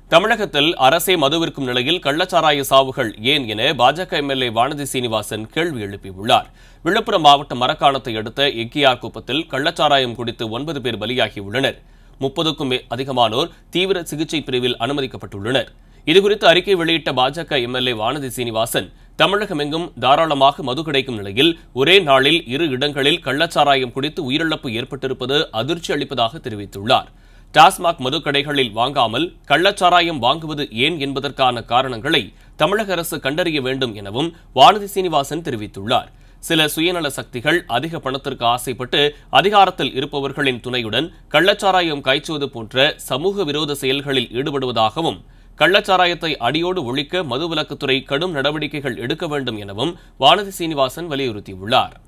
தமிழகத்தில் அரசே மதுவிற்கும் நிலையில் கள்ளச்சாராய சாவுகள் ஏன் என பாஜக எம்எல்ஏ வானதி சீனிவாசன் கேள்வி எழுப்பியுள்ளார். விழுப்புரம் மாவட்டம் மரக்காணத்தை அடுத்த எக்கியார் குப்பத்தில் கள்ளச்சாராயம் குடித்து 9 பேர் பலியாகியுள்ளனர். 30க்கும் அதிகமானோர் தீவிர சிகிச்சை பிரிவில் அனுமதிக்கப்பட்டுள்ளனர். இதுகுறித்து அறிக்கை வெளியிட்ட பாஜக எம்எல்ஏ வானதி சீனிவாசன், தமிழகமெங்கும் தாராளமாக மது கிடைக்கும் நிலையில் ஒரே நாளில் 2 இடங்களில் கள்ளச்சாராயம் குடித்து உயிரிழப்பு ஏற்பட்டிருப்பது அதிர்ச்சி அளிப்பதாக தெரிவித்துள்ளார். டாஸ்மாக் மதுக்கடைகளில் வாங்காமல் கள்ளச்சாராயம் வாங்குவது ஏன் என்பதற்கான காரணங்களை தமிழக அரசு கண்டறிய வேண்டும் எனவும் வானதி சீனிவாசன் தெரிவித்துள்ளார். சில சுயநல சக்திகள் அதிக பணத்திற்கு ஆசைப்பட்டு அதிகாரத்தில் இருப்பவர்களின் துணையுடன் கள்ளச்சாராயம் காய்ச்சுவது போன்ற சமூக விரோத செயல்களில் ஈடுபடுவதாகவும், கள்ளச்சாராயத்தை அடியோடு ஒழிக்க மதுவிலக்குத்துறை கடும் நடவடிக்கைகள் எடுக்க வேண்டும் எனவும் வானதி சீனிவாசன் வலியுறுத்தியுள்ளார்.